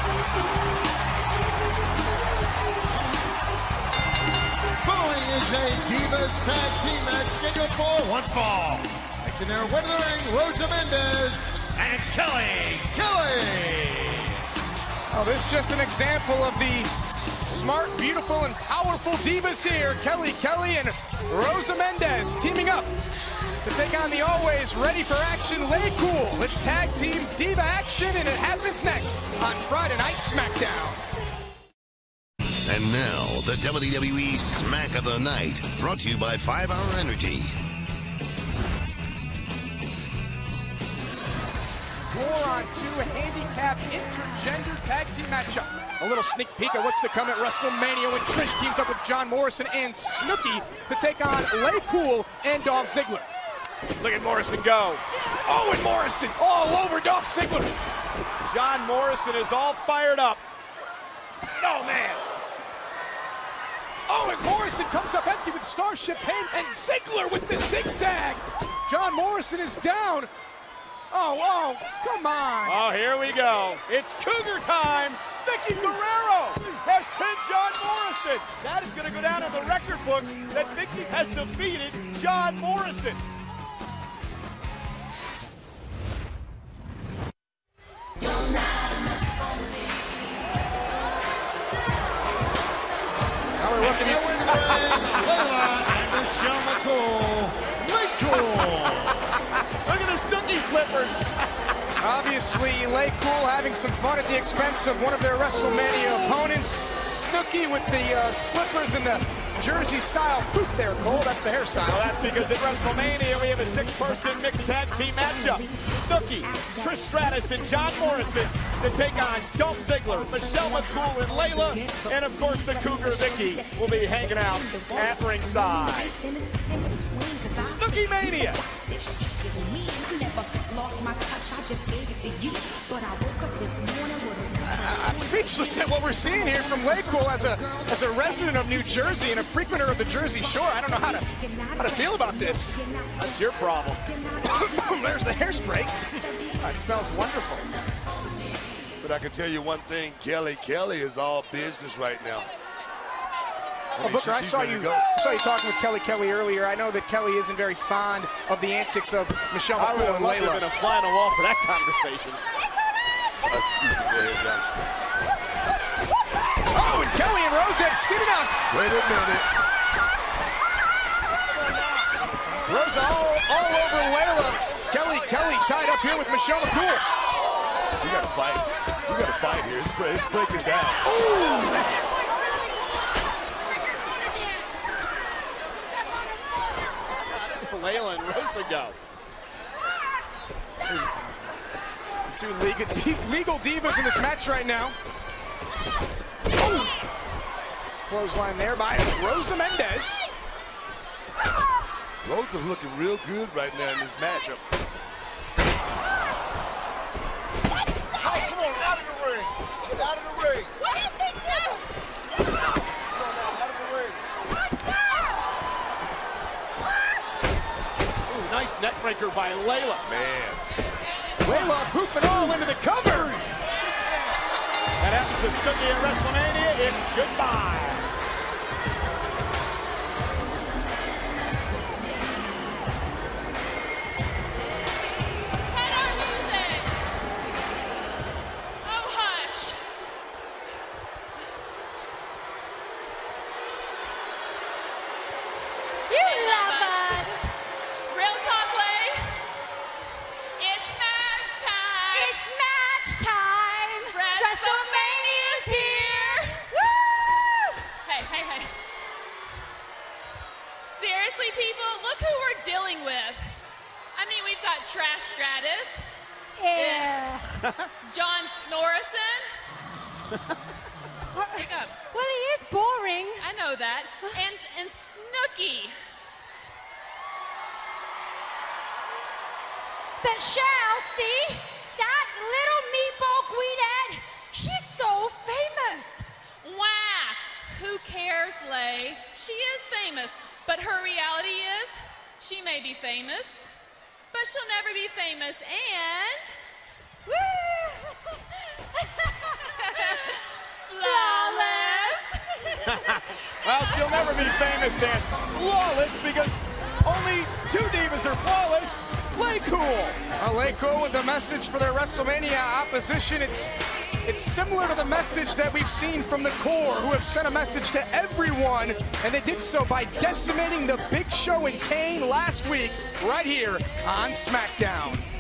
Following is a Divas Tag Team match scheduled for one fall. Action there, winner of the ring, Rosa Mendez and Kelly Kelly. Oh, this is just an example of the smart, beautiful, and powerful divas here. Kelly Kelly and Rosa Mendez teaming up to take on the always ready for action Lay Cool. It's tag team diva action, and it happens next on Friday Night SmackDown. And now, the WWE Smack of the Night, brought to you by 5 Hour Energy. 4-on-2 handicap intergender tag team matchup. A little sneak peek at what's to come at WrestleMania when Trish teams up with John Morrison and Snooki to take on Lay Cool and Dolph Ziggler. Look at Morrison go. Oh, and Morrison all over Dolph Ziggler. John Morrison is all fired up. Oh, man. Oh, and Morrison comes up empty with Starship Pain, and Ziggler with the zigzag. John Morrison is down. Oh, come on. Oh, here we go. It's Cougar time. Vicky Guerrero has pinned John Morrison. That is going to go down in the record books that Vicky has defeated John Morrison. Now we're looking at Layla and Michelle McCool. Lay Cool. Look at the Snooki slippers. obviously Lay Cool having some fun at the expense of one of their WrestleMania opponents. Snooki with the slippers and the Jersey style poof there, Cole. That's the hairstyle. Well, that's because at WrestleMania we have a 6-person mixed tag team matchup. Snooki, Trish Stratus, and John Morrison to take on Dolph Ziggler, Michelle McCool, and Layla. And of course the Cougar Vicky will be hanging out at ringside. Snooki Mania. I'm speechless at what we're seeing here from Lay Cool as a resident of New Jersey and a frequenter of the Jersey Shore. I don't know how to feel about this. That's your problem. There's the hairspray. It smells wonderful. But I can tell you one thing, Kelly is all business right now. Well, Booker, I saw you talking with Kelly Kelly earlier. I know that Kelly isn't very fond of the antics of Michelle I would McCool have and loved to have Layla. been a fly on the wall for that conversation. Oh, and Kelly and Rose have seen enough. Wait a minute. Rose all over Layla. Kelly tied up here with Michelle McCool. We got to fight. We got to fight here. It's breaking down. Ooh. Layla and Rosa go. Two legal divas in this match right now. Oh. Clothesline there by Rosa Mendez. Rosa's looking real good right now in this matchup. Oh, come on, out of the ring. Get out of the ring. What is it now? Come on now, out of the ring. Ooh, nice neck breaker by Layla. Man. Layla poofing all into the cover. That happens to Snooki at WrestleMania. It's goodbye. Head our music. Oh, hush. You love us. Real talk, Lay. It's match time. It's match time. WrestleMania's here. Woo! Hey. Seriously, people, look who we're dealing with. I mean, we've got Trash Stratus. Yeah. John Snorrison. Pick up. Well, he is boring. I know that. And Snooki. But Shell, see? That little meatball queenette, she's so famous. Wah! Who cares, Lay? She is famous. But her reality is, she may be famous, but she'll never be famous, and... Woo! Well, she'll never be famous and flawless because only 2 divas are flawless. LayCool. LayCool with a message for their WrestleMania opposition. It's similar to the message that we've seen from the Core, who have sent a message to everyone, and they did so by decimating the Big Show and Kane last week right here on SmackDown.